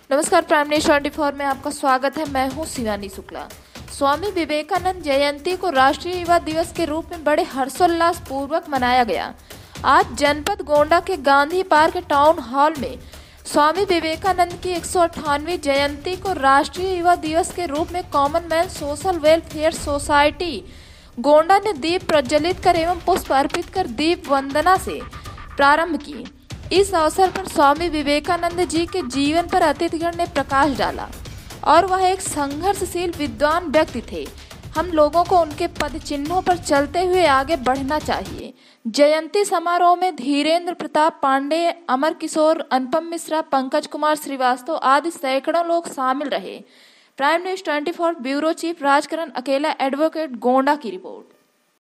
नमस्कार, prime news 24 में आपका स्वागत है। मैं हूं शिवानी शुक्ला। स्वामी विवेकानंद जयंती को राष्ट्रीय युवा दिवस के रूप में बड़े हर्षोल्लास पूर्वक मनाया गया। आज जनपद गोंडा के गांधी पार्क टाउन हॉल में स्वामी विवेकानंद की 198वीं जयंती को राष्ट्रीय युवा दिवस के रूप में Commonwealth social welfare society Gonda ने दीप प्रज्वलित कर एवं पुष्प अर्पित कर दीप वंदना से प्रारंभ की। इस अवसर पर स्वामी विवेकानंद जी के जीवन पर अतिथिगण ने प्रकाश डाला और वह एक संघर्षशील विद्वान व्यक्ति थे। हम लोगों को उनके पद चिन्हों पर चलते हुए आगे बढ़ना चाहिए। जयंती समारोह में धीरेन्द्र प्रताप पांडे, अमर किशोर, अनुपम मिश्रा, पंकज कुमार श्रीवास्तव आदि सैकड़ों लोग शामिल रहे। Prime news 24 bureau chief Rajkaran Akela advocate Gonda की रिपोर्ट।